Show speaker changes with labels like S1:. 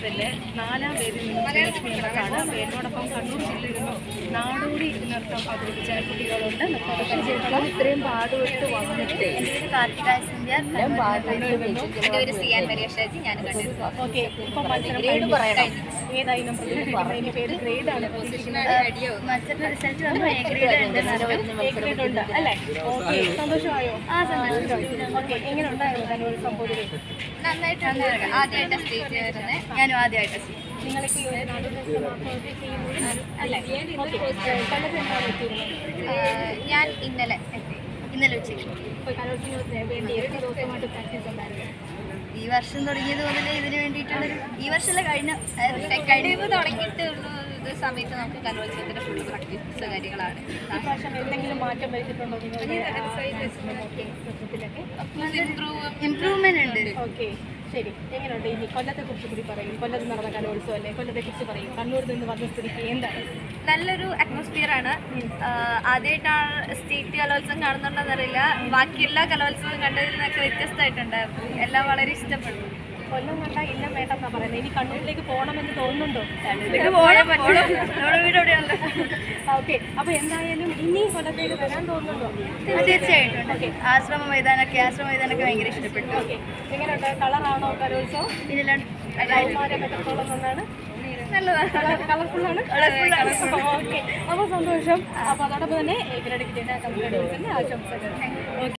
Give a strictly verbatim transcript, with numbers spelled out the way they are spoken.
S1: കലോത്സവത്തിൻ്റെ നാലാം വേദിയിൽ നിന്നും ശ്രീലക്ഷ്മി എന്നതാണ്. എന്നോടൊപ്പം കണ്ണൂർ ജില്ലയിൽ നിന്നും നാടോടി നൃത്തം അവതരിപ്പിച്ച കുട്ടികളുണ്ട്. നമുക്ക് ഇത്രയും പാടുപെട്ട് വന്നിട്ട് ഓക്കെ. ഇപ്പം മത്സരം പറയണം ഏതായാലും പ്രതിനിധി പേര് ഗ്രേഡാണ് ഗ്രേഡ് ഉണ്ട് അല്ലേ? ഓക്കെ, സന്തോഷമായോ? ആ സന്തോഷം. ഓക്കെ, എങ്ങനെ ഉണ്ടായിരുന്നു കലോത്സവം പൊതുവെ?
S2: നന്നായിട്ടാണ്. ആദ്യമായിട്ട് സ്റ്റേജ് വരുന്നത്. ഞാനും ആദ്യമായിട്ട്
S1: നിങ്ങളൊക്കെ അല്ലേ? ഓക്കെ, കൊല്ലത്ത് എന്താണ് എത്തിയിരുന്നത്?
S2: ഞാൻ ഇന്നലെ ഇന്നലെ ഉച്ചയ്ക്ക്
S1: കലോത്സവത്തിന് വേണ്ടി എത്ര ദിവസമായിട്ട് പ്രാക്ടീസ് ഉണ്ടായിരുന്നു?
S2: ഈ വർഷം തുടങ്ങിയത് മുതലേ ഇതിന് വേണ്ടിയിട്ടുള്ളൊരു ഈ വർഷമല്ല കഴിഞ്ഞ സെക്കൻഡ് തുടങ്ങിയിട്ടുള്ള ഇത് സമയത്ത് നമുക്ക് കലോത്സവത്തിന്റെ ഫുൾ പ്രാക്ടീസ് കാര്യങ്ങളാണ്.
S1: എന്തെങ്കിലും മാറ്റം വരുത്തിയിട്ടുണ്ടോ
S2: ഇംപ്രൂവ്മെന്റ് ഉണ്ട്.
S1: ഓക്കെ, ശരി. എങ്ങനെയുണ്ട് ഇനി കൊല്ലത്തെ കുറിച്ച് കൂടി പറയും? കൊല്ലത്ത് നടന്ന കലോത്സവം അല്ലേ? കൊല്ലത്തെ കുറിച്ച് പറയും. കണ്ണൂരിൽ നിന്ന് വന്ന സ്ഥിതിക്ക് എന്താണ്?
S2: നല്ലൊരു അറ്റ്മോസ്ഫിയർ ആണ്. ആദ്യമായിട്ടാണ് സ്റ്റേറ്റ് കലോത്സവം കാണുന്നുണ്ടെന്നറിയില്ല. ബാക്കി എല്ലാ കലോത്സവം കണ്ടതിൽ നിന്നൊക്കെ വ്യത്യസ്തമായിട്ടുണ്ടായിരുന്നു. എല്ലാം വളരെ ഇഷ്ടപ്പെട്ടു.
S1: കൊല്ലം കണ്ട ഇല്ല വേണ്ടെന്നാ പറയുന്നത്. ഇനി കണ്ണൂരിലേക്ക് പോകണമെന്ന് തോന്നുന്നുണ്ടോ? ഓക്കെ, അപ്പോൾ എന്തായാലും ഇനിയും കൊല്ലത്തേക്ക് വരാൻ തോന്നുന്നുണ്ടോ?
S2: തീർച്ചയായിട്ടും. ഓക്കെ, ആശ്രമ മൈതാനൊക്കെ ആശ്രമ മൈതാനൊക്കെ ഭയങ്കര ഇഷ്ടപ്പെട്ടു.
S1: ഓക്കെ, എങ്ങനെയുണ്ട്? കളറാണോ കലോത്സവം?
S2: ഇതിലാണ്
S1: എത്രത്തോളം ഒന്നാണ്?
S2: നല്ലതാണ്.
S1: കളർഫുള്ളാണ്. ഓക്കെ, അപ്പോൾ സന്തോഷം. അപ്പോൾ അതോടൊപ്പം തന്നെ ഗ്രേഡ് കിട്ടിയ കമ്പനി ആശംസകൾ. ഓക്കെ.